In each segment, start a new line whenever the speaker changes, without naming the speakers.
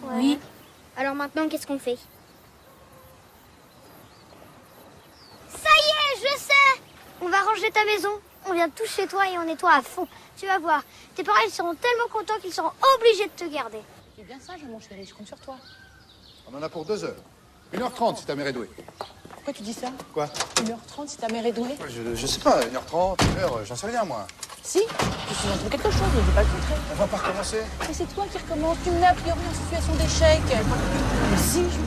Oui.
Alors maintenant, qu'est-ce qu'on fait? Ça y est, je sais! On va ranger ta maison. On vient tous chez toi et on nettoie à fond. Tu vas voir. Tes parents, ils seront tellement contents qu'ils seront obligés de te garder.
C'est bien ça, mon chéri, je compte sur toi.
On en a pour 2 heures. 1h30 si ta mère est douée.
Pourquoi tu dis ça?
Quoi?
1h30 si ta mère est douée?
Je sais pas, 1h30, 1h, j'en sais rien moi.
Si, je suis dans quelque chose, ne dis pas le contraire.
On va pas recommencer.
Mais c'est toi qui recommence, tu me mets a priori en situation d'échec. Mais si, je suis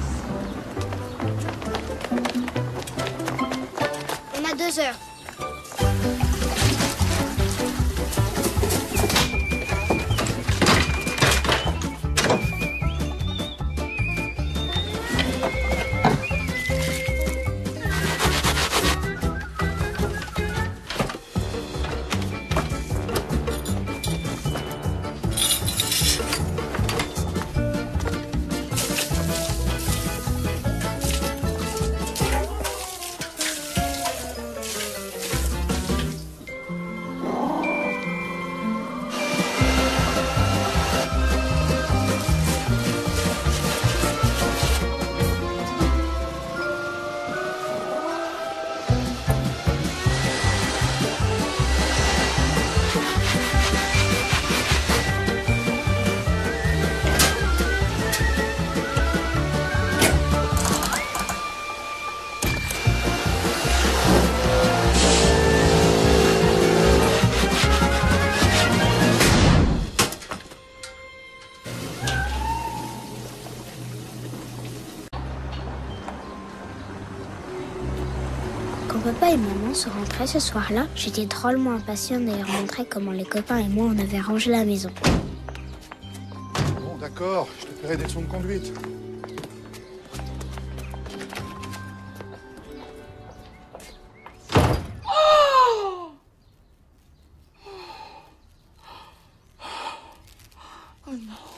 désolée.
On a 2 heures.
Quand papa et maman sont rentrés ce soir-là, j'étais drôlement impatiente de leur montrer comment les copains et moi on avait rangé la maison.
Bon, d'accord, je te paierai des leçons de conduite.
Oh non.